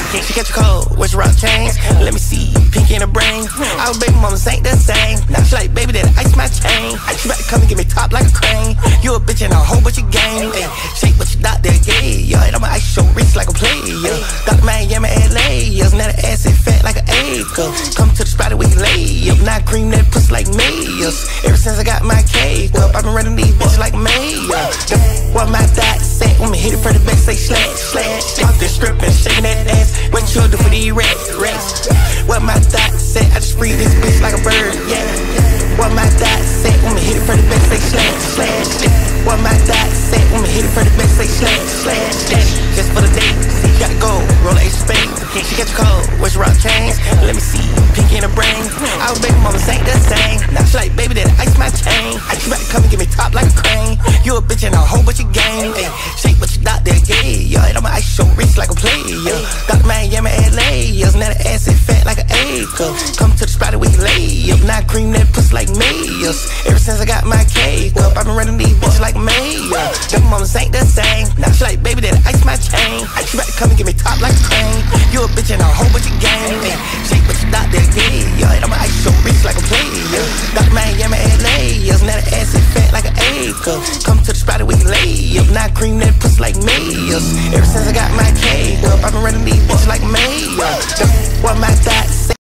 She catch a cold, what's rock chains? Let me see, pink in her brain. Our baby mamas ain't the same. Now she like, baby, that ice my chain. She about to come and get me top like a crane. You a bitch and a whole bunch of game. Ay, shake what you thought that gay. Yeah, and I'ma ice your wrist like a player. Got the Miami, LA. Now the ass is fat like an acre. Come to the spot where you lay up. Now cream that pussy like mayors. Ever since I got my cake up, I've been running these bitches like a mayor. What my dot said, when me hit it for the back, say slash, slash. Off the strip and shaking that ass. What you do for these rats? What my dot said, I just free this bitch like a bird, yeah. What my dot said, when me hit it for the back, say slash, slash. What my dot said, when me hit it for the back, say slash, slash. Just for the date, see, gotta go, roll a spade. She catch a cold, what's rock chains? Let me see, pink in her brain. Our baby mamas ain't the same. Now she like, baby, that ice my chain. She about to come and get me top like a crane. You a bitch and a whole bunch of game. Ay, shake what you thought that gay. Yeah, and I'ma ice your wrist like a player. Got the Miami, LA. Now the ass is fat like an acre. Come to the spot where you lay up. Now cream that pussy like mayors. Ever since I got my cake up, I've been running these bitches like a mayor. Them mamas ain't the same. Now she like, baby, that ice my chain. She about to come and get me top like a crane. You a bitch and a whole bunch of game. Ay, shake what you thought that gay. Yeah, and I'ma ice your wrist like a player. Got the Miami, LA. Now the ass is fat like an acre. Come to the spot where you lay up. Now cream that pussy like mayors. Ever since I got my cake up, I've been running these bitches like a mayor. What my dot